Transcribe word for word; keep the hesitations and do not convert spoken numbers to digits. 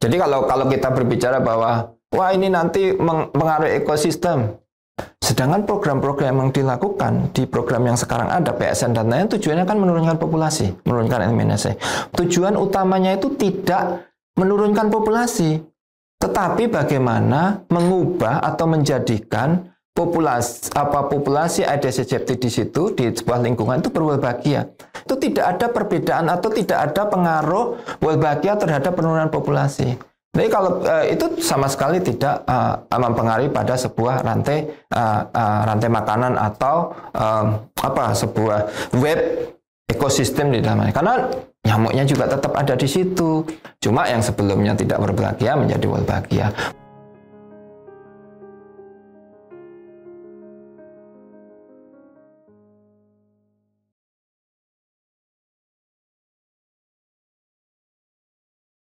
Jadi kalau kalau kita berbicara bahwa wah ini nanti mempengaruhi ekosistem, sedangkan program-program yang dilakukan di program yang sekarang ada P S N dan lain tujuannya kan menurunkan populasi, menurunkan eliminasi. Tujuan utamanya itu tidak menurunkan populasi, tetapi bagaimana mengubah atau menjadikan populasi apa populasi Aedes aegypti di situ di sebuah lingkungan itu berwolbachia. Itu tidak ada perbedaan atau tidak ada pengaruh wolbachia terhadap penurunan populasi. Jadi kalau uh, itu sama sekali tidak uh, mempengaruhi pada sebuah rantai uh, uh, rantai makanan atau um, apa sebuah web ekosistem di dalamnya. Karena nyamuknya juga tetap ada di situ. Cuma yang sebelumnya tidak berwolbachia menjadi wolbachia.